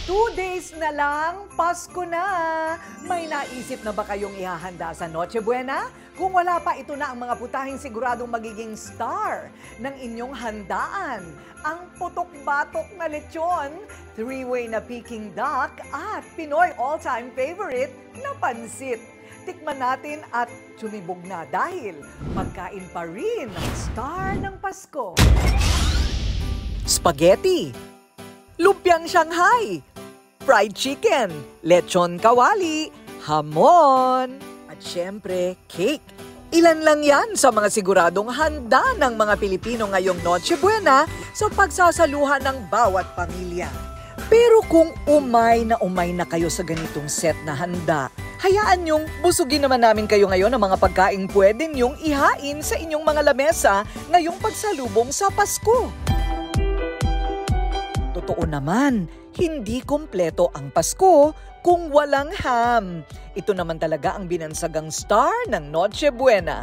2 days na lang, Pasko na! May naisip na ba kayong ihahanda sa Noche Buena? Kung wala pa, ito na ang mga putahing siguradong magiging star ng inyong handaan. Ang putok-batok na lechon, 3-way na Peking duck, at Pinoy all-time favorite na pansit. Tikman natin at sumibog na dahil pagkain pa rin ang star ng Pasko. Spaghetti, lumpiang Shanghai, fried chicken, lechon kawali, hamon, at syempre, cake. Ilan lang yan sa mga siguradong handa ng mga Pilipino ngayong Noche Buena sa pagsasaluhan ng bawat pamilya. Pero kung umay na kayo sa ganitong set na handa, hayaan niyong busugin naman namin kayo ngayon ng mga pagkaing pwede niyong ihain sa inyong mga lamesa ngayong pagsalubong sa Pasko. Totoo naman, hindi kumpleto ang Pasko kung walang ham. Ito naman talaga ang binansagang star ng Noche Buena.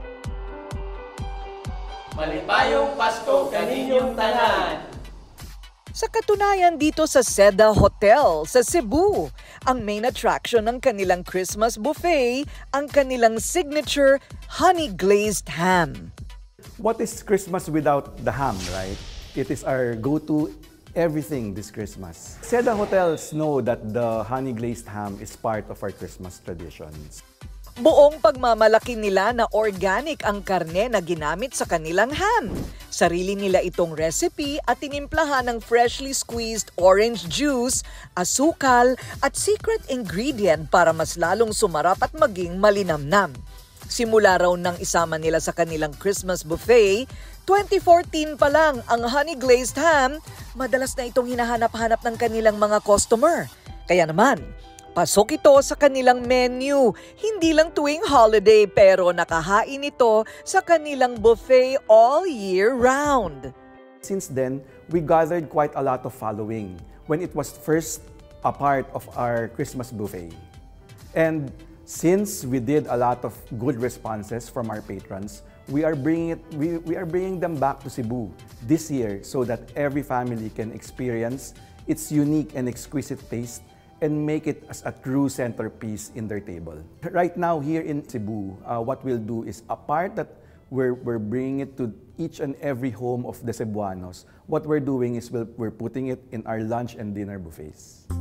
Malipayong Pasko kaninyong tanan! Sa katunayan dito sa Seda Hotel sa Cebu, ang main attraction ng kanilang Christmas buffet, ang kanilang signature honey glazed ham. What is Christmas without the ham, right? It is our go-to everything this Christmas. Seda Hotels know that the honey glazed ham is part of our Christmas traditions. Buong pagmamalaki nila na organic ang karne na ginamit sa kanilang ham. Sarili nila itong recipe at tinimplahan ng freshly squeezed orange juice, asukal at secret ingredient para mas lalong sumarap at maging malinamnam. Simula raw nang isama nila sa kanilang Christmas buffet, 2014 pa lang ang honey glazed ham, madalas na itong hinahanap-hanap ng kanilang mga customer. Kaya naman, pasok ito sa kanilang menu. Hindi lang tuwing holiday pero nakahain ito sa kanilang buffet all year round. Since then, we gathered quite a lot of following when it was first a part of our Christmas buffet. And since we did a lot of good responses from our patrons, we are bringing them back to Cebu this year so that every family can experience its unique and exquisite taste and make it as a true centerpiece in their table. Right now here in Cebu, what we'll do is a part that we're bringing it to each and every home of the Cebuanos. What we're doing is we're putting it in our lunch and dinner buffets.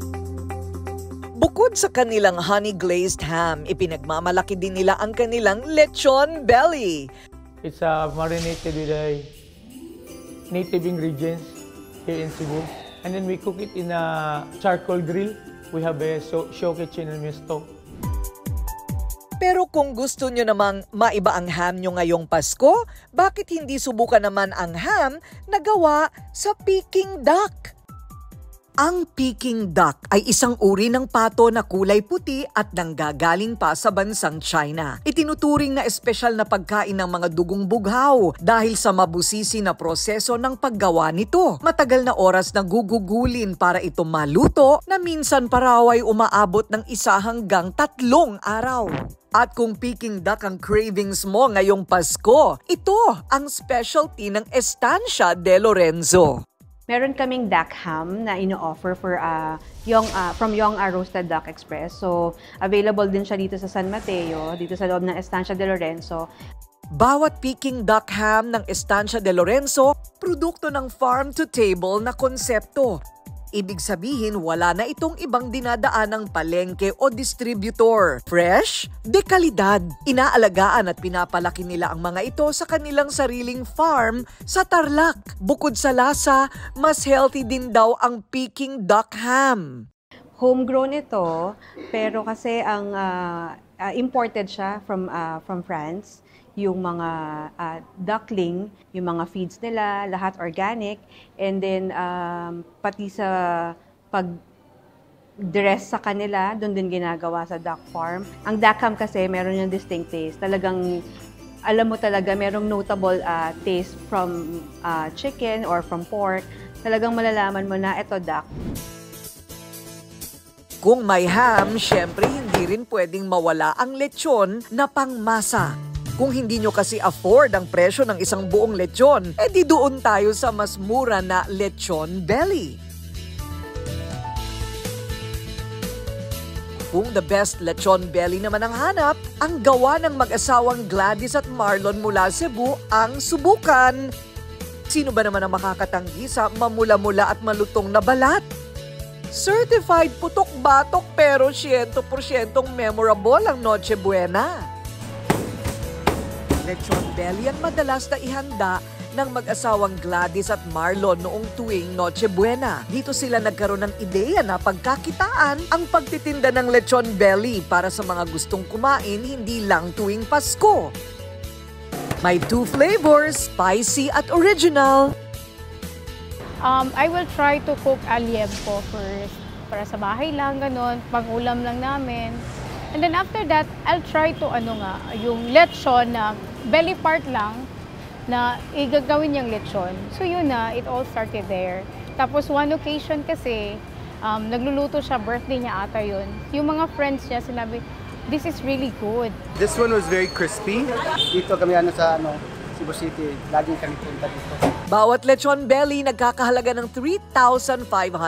Bukod sa kanilang honey glazed ham, ipinagmamalaki din nila ang kanilang lechon belly. It's marinated with native ingredients here in Cebu. And then we cook it in a charcoal grill. We have a show kitchen and stove. Pero kung gusto nyo namang maiba ang ham nyo ngayong Pasko, bakit hindi subukan naman ang ham na gawa sa Peking duck? Ang Peking duck ay isang uri ng pato na kulay puti at nanggagaling pa sa bansang China. Itinuturing na espesyal na pagkain ng mga dugong bughaw dahil sa mabusisi na proseso ng paggawa nito. Matagal na oras na gugugulin para ito maluto na minsan pa raw ay umaabot ng 1 hanggang 3 araw. At kung Peking duck ang cravings mo ngayong Pasko, ito ang specialty ng Estancia de Lorenzo. Meron kaming duck ham na ino-offer for from Yong Roasted Duck Express. So, available din siya dito sa San Mateo, dito sa loob ng Estancia de Lorenzo. Bawat Peking duck ham ng Estancia de Lorenzo, produkto ng farm-to-table na konsepto. Ibig sabihin, wala na itong ibang dinadaanang palengke o distributor. Fresh, de kalidad. Inaalagaan at pinapalaki nila ang mga ito sa kanilang sariling farm sa Tarlac. Bukod sa lasa, mas healthy din daw ang Peking duck ham. Homegrown ito, pero kasi ang imported siya from France. Yung mga duckling, yung mga feeds nila, lahat organic. And then, pati sa pag-dress sa kanila, doon din ginagawa sa duck farm. Ang duck ham kasi, meron yung distinct taste. Talagang, alam mo talaga, merong notable taste from chicken or from pork. Talagang malalaman mo na ito duck. Kung may ham, syempre hindi rin pwedeng mawala ang lechon na pangmasa. Kung hindi nyo kasi afford ang presyo ng isang buong lechon, edi doon tayo sa mas mura na lechon belly. Kung the best lechon belly naman ang hanap, ang gawa ng mag-asawang Gladys at Marlon mula Cebu ang subukan. Sino ba naman ang makakatanggi sa mamula-mula at malutong na balat? Certified putok-batok pero 100% memorable ang Noche Buena. Lechon belly ang madalas na ihanda ng mag-asawang Gladys at Marlon noong tuwing Noche Buena. Dito sila nagkaroon ng ideya na pagkakitaan ang pagtitinda ng lechon belly para sa mga gustong kumain hindi lang tuwing Pasko. May 2 flavors, spicy at original. I will try to cook aliempo first para sa bahay lang, ganun, pang-ulam lang namin. And then after that, I'll try to yung lechon na belly part lang na igagawin niyang lechon. So yun na, it all started there. Tapos one occasion kasi, nagluluto siya, birthday niya ata yun. Yung mga friends niya sinabi, this is really good. This one was very crispy. Dito kami sa Cebu City, laging kami punta dito. Bawat lechon belly nagkakahalaga ng 3,500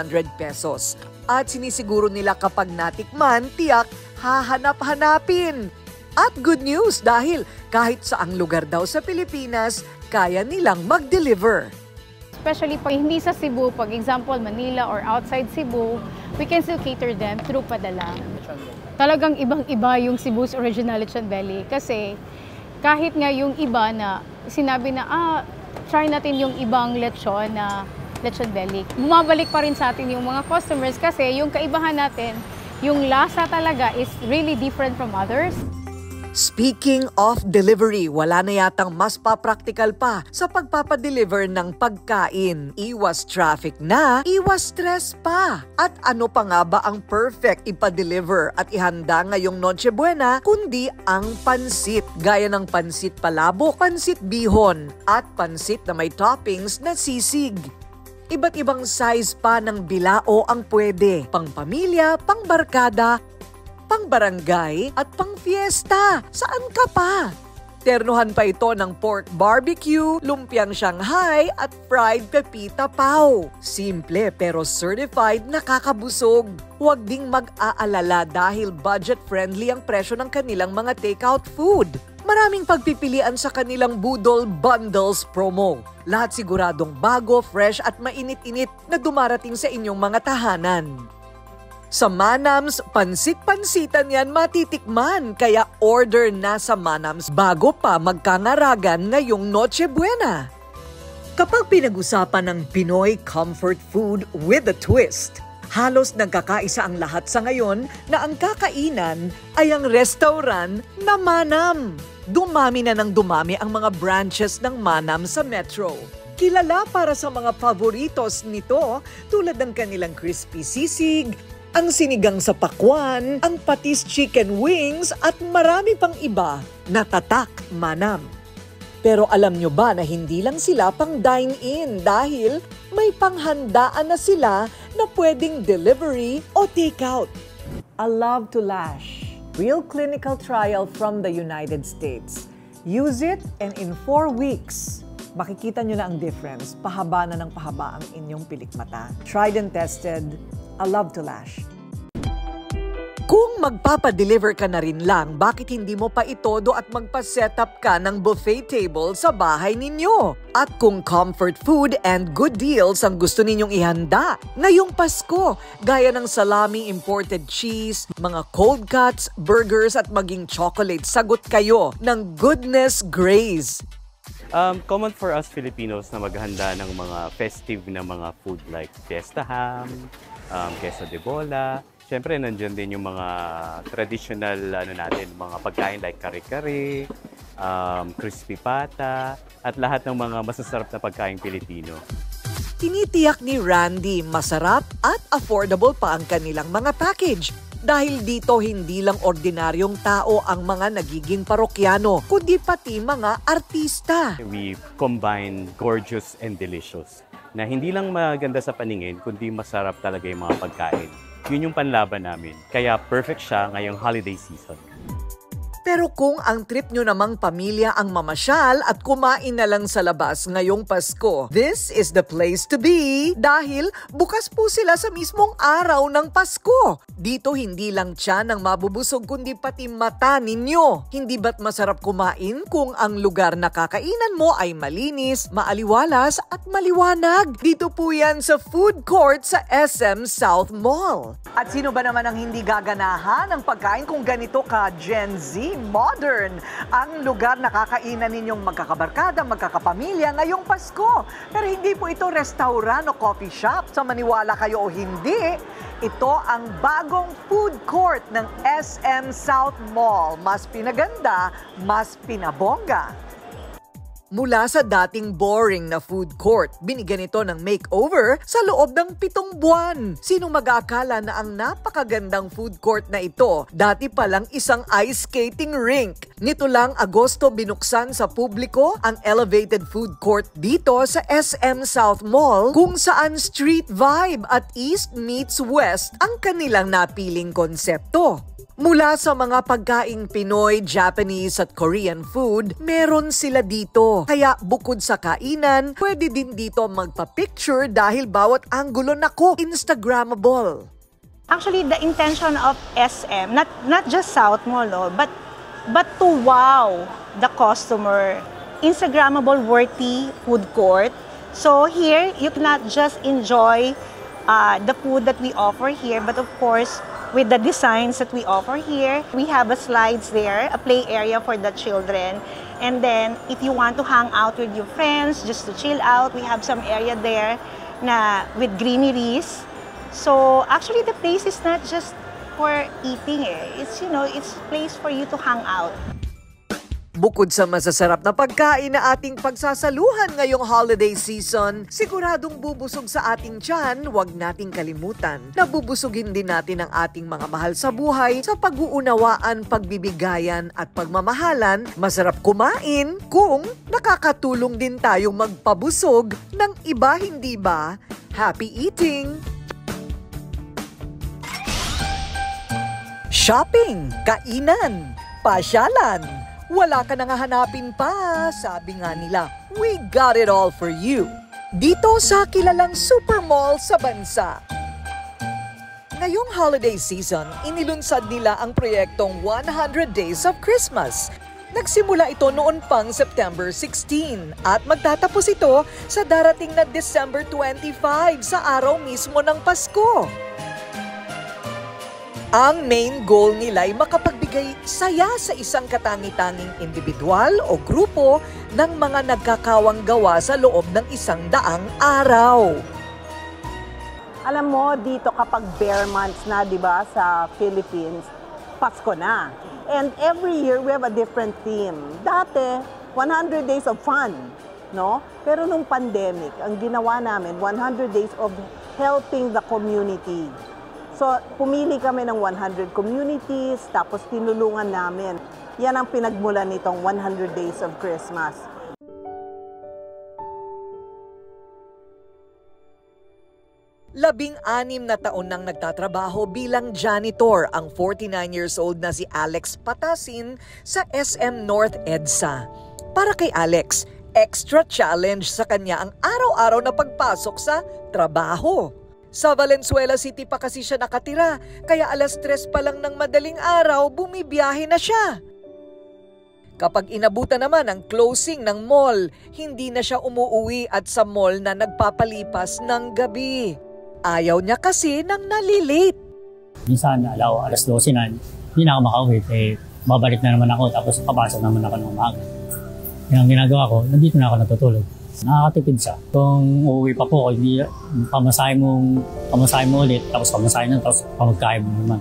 pesos. At sinisiguro nila kapag natikman, tiyak hahanap-hanapin. At good news dahil kahit saang lugar daw sa Pilipinas, kaya nilang mag-deliver. Especially pag hindi sa Cebu, pag example Manila or outside Cebu, we can still cater them through padala. Talagang ibang-iba yung Cebu's original lechon belly kasi kahit nga yung iba na sinabi na try natin yung ibang lechon na lechon belly, bumabalik pa rin sa atin yung mga customers kasi yung kaibahan natin, yung lasa talaga is really different from others. Speaking of delivery, wala na yatang mas pa-practical pa sa pagpapadeliver ng pagkain. Iwas traffic na, iwas stress pa. At ano pa nga ba ang perfect ipa-deliver at ihanda ngayong Noche Buena kundi ang pansit. Gaya ng pansit palabok, pansit bihon, at pansit na may toppings na sisig. Iba't ibang size pa ng bilao ang pwede. Pang pamilya, pang barkada, pang barangay at pang fiesta. Saan ka pa? Ternuhan pa ito ng pork barbecue, lumpiang Shanghai at fried pepita pao. Simple pero certified nakakabusog. Huwag ding mag-aalala dahil budget-friendly ang presyo ng kanilang mga takeout food. Maraming pagpipilian sa kanilang Budol Bundles promo. Lahat siguradong bago, fresh at mainit-init na dumarating sa inyong mga tahanan. Sa Manams, pansit-pansitan yan matitikman, kaya order na sa Manams bago pa magkangaragan ngayong Noche Buena. Kapag pinag-usapan ng Pinoy comfort food with a twist, halos nagkakaisa ang lahat sa ngayon na ang kakainan ay ang restaurant na Manam. Dumami na ng dumami ang mga branches ng Manam sa Metro. Kilala para sa mga favoritos nito tulad ng kanilang crispy sisig, ang sinigang sa pakwan, ang patis chicken wings at marami pang iba na tatak Manam. Pero alam nyo ba na hindi lang sila pang dine-in dahil may panghandaan na sila na pwedeng delivery o takeout. A Love to Lash, real clinical trial from the United States. Use it and in 4 weeks, makikita nyo na ang difference. Pahaba na ng pahaba ang inyong pilikmata. Tried and tested. A Love to Lash. Kung magpapadeliver ka na rin lang, bakit hindi mo pa itodo at magpa-setup ka ng buffet table sa bahay ninyo? At kung comfort food and good deals ang gusto ninyong ihanda ngayong Pasko, gaya ng salami, imported cheese, mga cold cuts, burgers at maging chocolate, sagot kayo ng Goodness Graze. Common for us Filipinos na maghanda ng mga festive na mga food like fiesta ham, queso de bola. Siyempre, nandiyan din yung mga traditional mga pagkain like kare-kare, crispy pata, at lahat ng mga masasarap na pagkain Pilipino. Tinitiyak ni Randy, masarap at affordable pa ang kanilang mga package. Dahil dito hindi lang ordinaryong tao ang mga nagiging parokyano, kundi pati mga artista. We combine gorgeous and delicious. Na hindi lang maganda sa paningin, kundi masarap talaga yung mga pagkain. Yun yung panlaban namin. Kaya perfect siya ngayong holiday season. Pero kung ang trip nyo namang pamilya ang mamasyal at kumain na lang sa labas ngayong Pasko, this is the place to be dahil bukas po sila sa mismong araw ng Pasko. Dito hindi lang tiyan ang mabubusog kundi pati mata ninyo. Hindi ba't masarap kumain kung ang lugar na kakainan mo ay malinis, maaliwalas at maliwanag? Dito po yan sa food court sa SM South Mall. At sino ba naman ang hindi gaganahan ng pagkain kung ganito ka Gen Z? Modern ang lugar na kakainan ninyong magkakabarkada, magkakapamilya ngayong Pasko. Pero hindi po ito restaurant o coffee shop. Sa maniwala kayo o hindi, ito ang bagong food court ng SM South Mall. Mas pinaganda, mas pinabongga. Mula sa dating boring na food court, binigyan ito ng makeover sa loob ng 7 buwan. Sinong mag-aakala na ang napakagandang food court na ito, dati palang isang ice skating rink. Nito lang Agosto binuksan sa publiko ang elevated food court dito sa SM South Mall kung saan street vibe at East meets West ang kanilang napiling konsepto. Mula sa mga pagkaing Pinoy, Japanese at Korean food, meron sila dito. Kaya bukod sa kainan, pwede din dito magpa-picture dahil bawat anggulo nako Instagrammable. Actually, the intention of SM, not just South Mall, but to wow the customer. Instagrammable worthy food court. So here, you cannot just enjoy the food that we offer here, but of course, with the designs that we offer here, we have a slides there, a play area for the children. And then, if you want to hang out with your friends, just to chill out, we have some area there na with greeneries. So, actually, the place is not just for eating. It's, it's a place for you to hang out. Bukod sa masasarap na pagkain na ating pagsasaluhan ngayong holiday season, siguradong bubusog sa ating tiyan, huwag nating kalimutan na bubusugin din natin ang ating mga mahal sa buhay sa pag-uunawaan, pagbibigayan at pagmamahalan. Masarap kumain kung nakakatulong din tayong magpabusog ng iba, hindi ba? Happy eating! Shopping, kainan, pasyalan. Wala ka nang hahanapin pa, sabi nga nila. We got it all for you. Dito sa kilalang super mall sa bansa. Ngayong holiday season, inilunsad nila ang proyektong 100 Days of Christmas. Nagsimula ito noon pang September 16 at magtatapos ito sa darating na December 25 sa araw mismo ng Pasko. Ang main goal nila ay makapagbigay saya sa isang katangi-tanging individual o grupo ng mga nagkakawang gawa sa loob ng 100 araw. Alam mo, dito kapag bare months na, di ba, sa Philippines, Pasko na. And every year, we have a different theme. Dati, 100 days of fun, no? Pero nung pandemic, ang ginawa namin, 100 days of helping the community. So, pumili kami ng 100 communities, tapos tinulungan namin. Yan ang pinagmulan nitong 100 Days of Christmas. Labing-anim na taon nang nagtatrabaho bilang janitor ang 49 years old na si Alex Patasin sa SM North EDSA. Para kay Alex, extra challenge sa kanya ang araw-araw na pagpasok sa trabaho. Sa Valenzuela City pa kasi siya nakatira, kaya 3:00 pa lang ng madaling araw, bumibiyahe na siya. Kapag inabutan naman ang closing ng mall, hindi na siya umuuwi at sa mall na nagpapalipas ng gabi. Ayaw niya kasi nang nalilate. Minsan, 12:00 na, hindi na ako makauwi. Babalik na naman ako, tapos papasok naman ako ng umaga. Yung ginagawa ko, nandito na ako natutulog. Nakakatipid siya. Kung uuwi pa po, hindi pamasahe mo ulit, tapos pamasahe na, tapos pamagkain mo naman.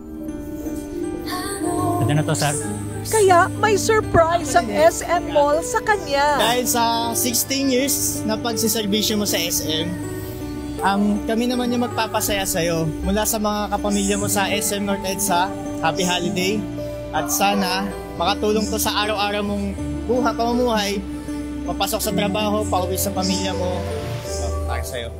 Ito na to, sir. Kaya may surprise ang SM Mall sa kanya. Dahil sa 16 years na pagsiservisyo mo sa SM, kami naman yung magpapasaya sa'yo. Mula sa mga kapamilya mo sa SM North EDSA, Happy Holiday. At sana makatulong to sa araw-araw mong pamumuhay, papasok sa trabaho, pauwi sa pamilya mo, para sa'yo.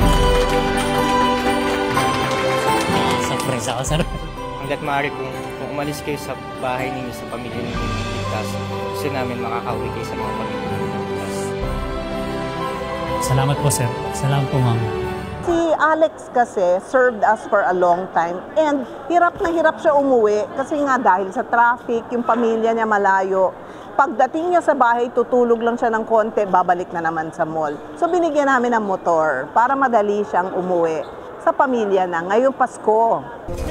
Surprise ako, sir. Hanggat maaari kung umalis kayo sa bahay ninyo, sa pamilya ninyo ligtas. Gusto namin makakauwi kayo sa mga pamilya ninyo ligtas. Salamat po, sir. Salamat po, ma'am. Si Alex kasi served us for a long time and hirap na hirap siya umuwi kasi nga dahil sa traffic, yung pamilya niya malayo. Pagdating niya sa bahay, tutulog lang siya ng konti, babalik na naman sa mall. So binigyan namin ng motor para madali siyang umuwi sa pamilya na ngayong Pasko.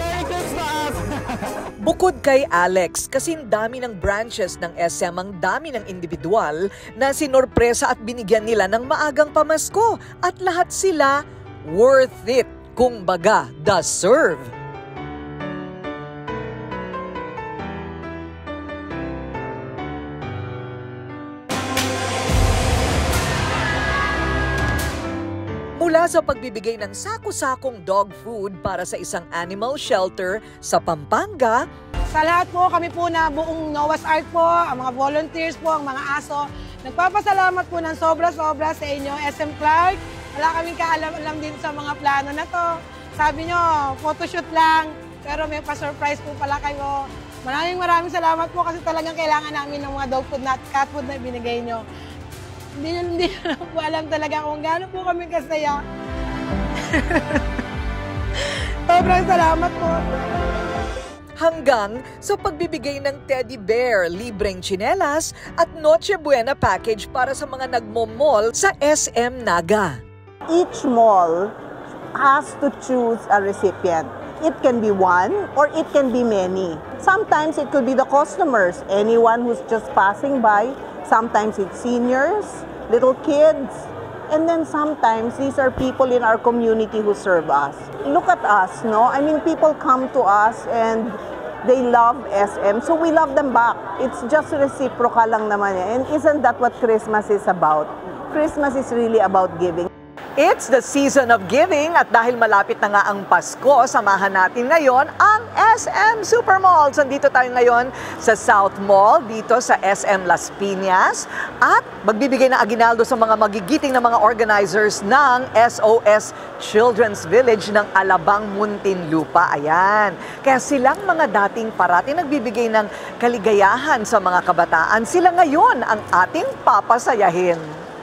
Bukod kay Alex, kasing dami ng branches ng SM ang dami ng individual na sinorpresa at binigyan nila ng maagang pamasko at lahat sila worth it, kung baga, deserve. Mula sa pagbibigay ng sako-sakong dog food para sa isang animal shelter sa Pampanga, sa lahat po, kami po na buong Noah's Ark po, ang mga volunteers po, ang mga aso, nagpapasalamat po ng sobra-sobra sa inyo, SM Clark. Wala kaming kaalam-alam din sa mga plano na to. Sabi nyo, photoshoot lang, pero may pa-surprise po pala kayo. Maraming salamat po kasi talagang kailangan namin ng mga dog food at cat food na binigay nyo. Hindi nyo po alam talaga kung gaano po kami kasaya. Sobrang salamat po. Hanggang sa pagbibigay ng teddy bear, libreng tsinelas at Noche Buena package para sa mga nagmo-mall sa SM Naga. Each mall has to choose a recipient. It can be one or it can be many. Sometimes it could be the customers, anyone who's just passing by. Sometimes it's seniors, little kids, and then sometimes these are people in our community who serve us. Look at us, no? I mean, people come to us and they love SM, so we love them back. It's just reciprocal lang naman yan. And isn't that what Christmas is about? Christmas is really about giving. It's the season of giving at dahil malapit na nga ang Pasko, samahan natin ngayon ang SM Supermalls. Nandito tayo ngayon sa South Mall, dito sa SM Las Piñas at magbibigay ng aginaldo sa mga magigiting na mga organizers ng SOS Children's Village ng Alabang, Muntinlupa. Ayan. Kaya silang mga dating parati nagbibigay ng kaligayahan sa mga kabataan. Sila ngayon ang ating papasayahin.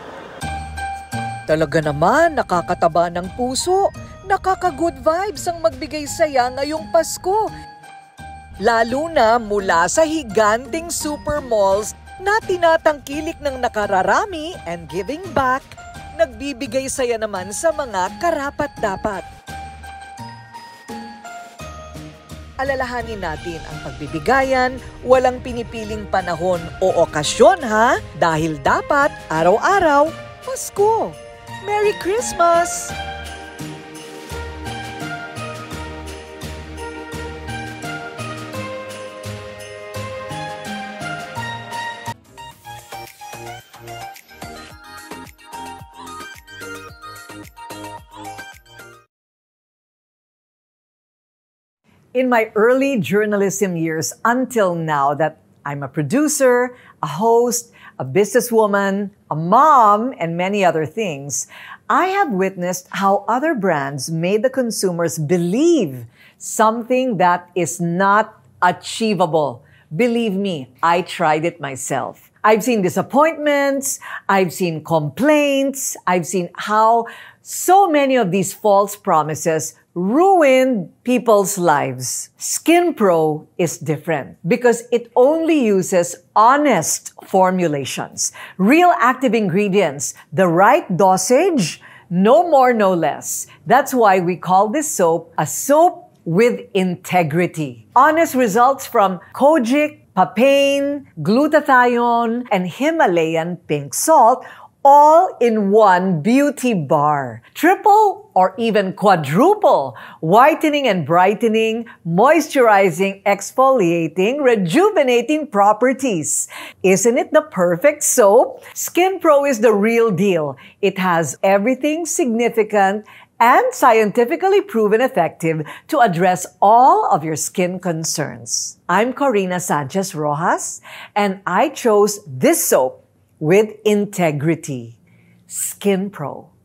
Talaga naman, nakakataba ng puso, nakaka-good vibes ang magbigay saya ngayong Pasko. Lalo na mula sa higanting supermalls na tinatangkilik ng nakararami and giving back, nagbibigay saya naman sa mga karapat-dapat. Alalahanin natin ang pagbibigayan, walang pinipiling panahon o okasyon ha, dahil dapat araw-araw Pasko. Merry Christmas! In my early journalism years until now that I'm a producer, a host, a businesswoman, a mom, and many other things, I have witnessed how other brands made the consumers believe something that is not achievable. Believe me, I tried it myself. I've seen disappointments, I've seen complaints, I've seen how so many of these false promises ruined people's lives. Skin Pro is different because it only uses honest formulations, real active ingredients, the right dosage, no more, no less. That's why we call this soap a soap with integrity. Honest results from Kojic, papain, glutathione, and Himalayan pink salt, all in one beauty bar. Triple or even quadruple whitening and brightening, moisturizing, exfoliating, rejuvenating properties. Isn't it the perfect soap? Skin Pro is the real deal. It has everything significant and scientifically proven effective to address all of your skin concerns. I'm Corina Sanchez Rojas, and I chose this soap with integrity. Skin Pro.